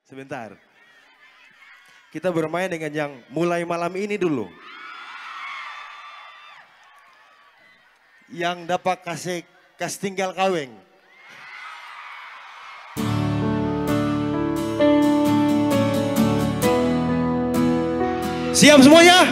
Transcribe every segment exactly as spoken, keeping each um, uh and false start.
Sebentar. Kita bermain dengan yang mulai malam ini dulu. Yang dapat kasih kas tinggal kaweng. Siap semuanya?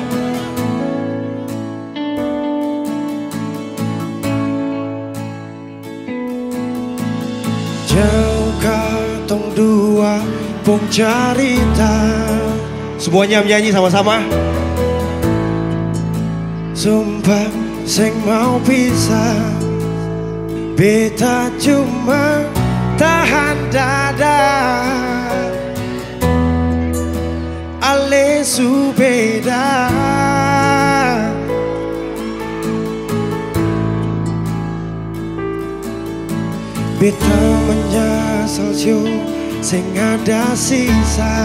Jauh katong dua pung carita. Semuanya menyanyi sama-sama. Sumpah sing mau pisah, beta cuma tahan dada. Ale su beda. Beta menyesal sio sing ada sisa.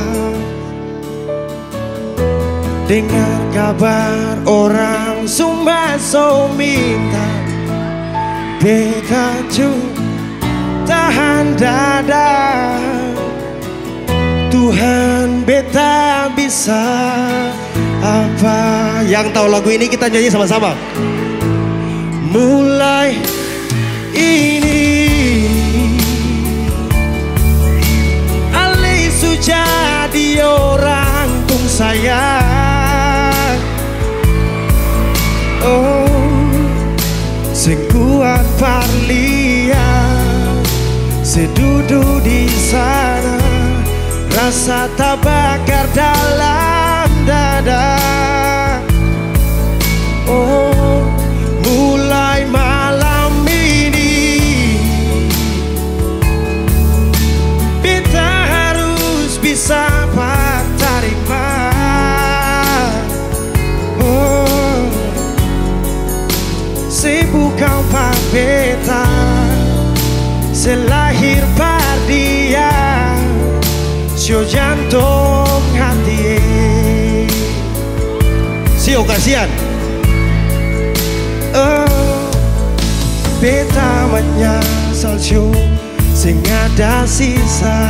Dengar kabar orang Sumba so minta, beta cuma tahan dada. Tuhan beta bisa apa? Yang tahu lagu ini kita nyanyi sama-sama. Mulai ini Ale su jadi orang tung sayang. Oh, sing kuat parlia sedudu di sana. Rasa terbakar dalam dada. Oh, mulai malam ini kita harus bisa terima. Oh, sibuk kau pak beta, selahir par dia. Sio jantung hati, sio kasihan. Oh, beta menyesal sio sing ada sisa.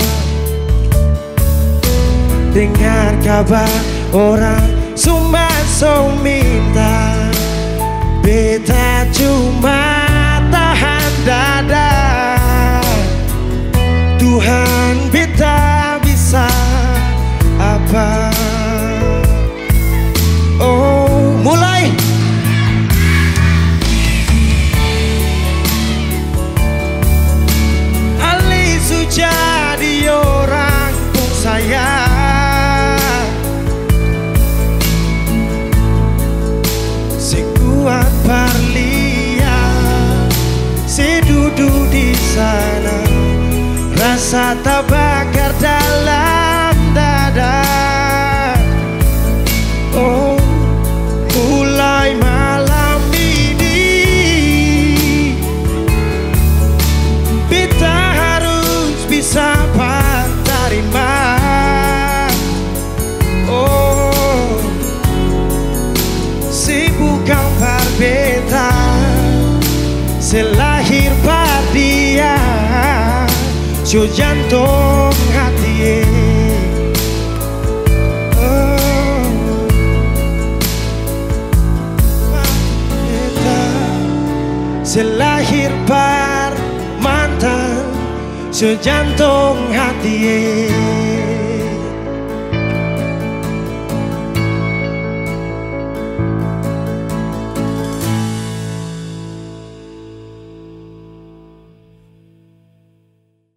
Dengar kabar orang Sumba so minta, beta cuma tahan dada. Tuhan beta bisa apa? Oh, mulai Ali su jadi orang tung sayang. Si kuat parlia si duduk di sana. Rasa terbakar dalam dada. Oh, mulai malam ini kita harus bisa terima. Oh, sibuk kau par beta, selahir par dia. Sio jantung hati. Oh, beta selahir par mantan. Sio jantung hati.